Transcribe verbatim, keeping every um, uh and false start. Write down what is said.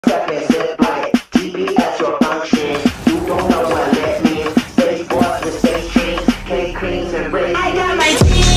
Second zip like G P S your function. You don't know what that means. Space force with space dreams, K creams and raisins. I got my team.